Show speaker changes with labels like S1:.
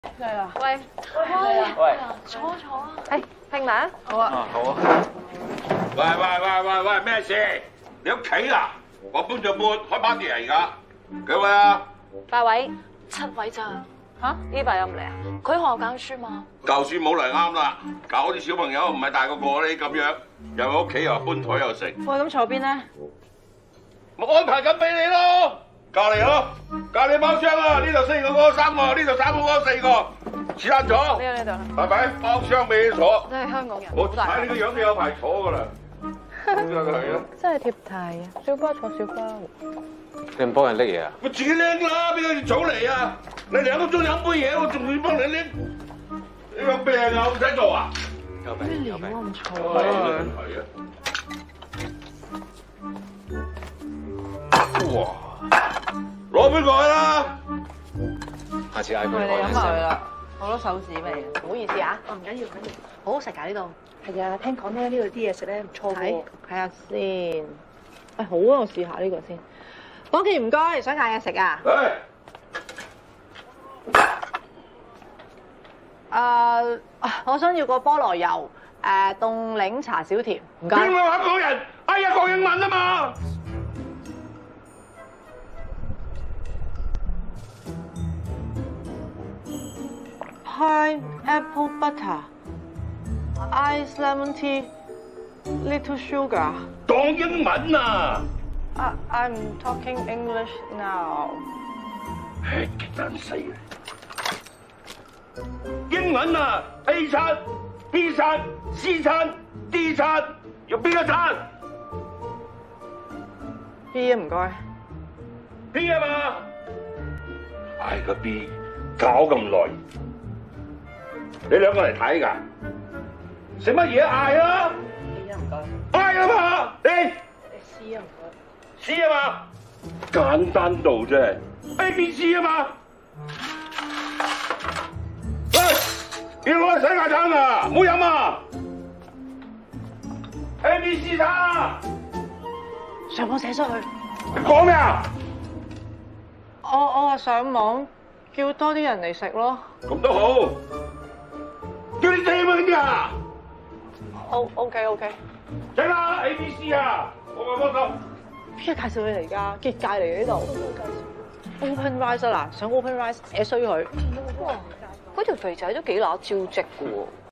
S1: 嚟啦！
S2: 喂，
S3: 喂，
S2: 坐啊！
S1: 誒，拼埋啊！
S2: 好啊！
S3: 好啊。
S4: 喂，咩事？你屋企啊？我搬就搬，開 party 啊而家。幾位啊
S1: 8位，
S2: 7位咋？
S1: 嚇？呢排有唔嚟啊？
S2: 佢學校教書嘛？
S4: 教書冇嚟啱啦，搞啲小朋友唔係大個個你咁樣，又喺屋企又搬台又食。
S1: 喂，咁坐邊咧？
S4: 我安排緊俾你咯，隔離咯，隔離包廂啊！呢度4個嗰個3個，呢度3個嗰個4個，是但坐。
S1: 呢度。
S4: 係咪？包廂俾你坐。
S1: 都係香港人。
S4: 我睇你個樣，你有排坐㗎啦。咁就係啦。
S1: 真係貼題啊！小巴坐小巴。
S3: 你唔幫人拎嘢啊？
S4: 我自己拎啦，邊個要早嚟啊？你2個鐘飲杯嘢，我仲要幫你拎？你有病啊？唔使做啊？
S3: 有病有病。
S1: 唔錯
S4: 係啊。哇！攞杯過去啦。
S3: 下次嗌佢
S1: 喂，你飲
S3: 開
S1: 埋佢啦，好多手指味，唔好意思啊。
S5: 唔緊要，
S1: 好好食㗎呢度。
S5: 係啊，聽講咧呢度啲嘢食咧唔錯喎。
S1: 睇下先。誒好啊，我試下呢個先。講件唔該，想嗌嘢食啊？我想要個菠蘿油，凍檸茶少甜，唔該。
S4: 邊個話講人？哎呀，講英文啊嘛！
S1: Pineapple butter, ice lemon tea, little sugar.
S4: 講英文啊！
S1: I'm talking English now.
S4: 唉，極難死啊！英文啊 ，A 餐、B 餐、C 餐、D 餐，要邊個餐
S1: B 啊，唔該。
S4: ？B 啊嘛？唉，個 B 搞咁耐，你兩個嚟睇㗎？食乜嘢嗌啊？
S1: A 啊，唔該。
S4: 嗌啊嘛，你
S1: C 啊，唔該。
S4: C 啊嘛，簡單到啫 ，A B C 啊嘛。喂，要攞去洗牙餐啊，唔好飲啊 ！A B C 餐啊！
S1: 上網寫出去。
S4: 你講咩啊？
S1: 我話上網叫多啲人嚟食咯。
S4: 咁都好，叫你借乜啊？
S1: OK。
S4: 請啦 A B C 啊，我幫手。
S1: 邊個介紹你嚟㗎？結界嚟嘅呢度。Open Rice 啊嗱，上 Open Rice 寫衰佢。哇！嗰條肥仔都幾乸招積㗎喎。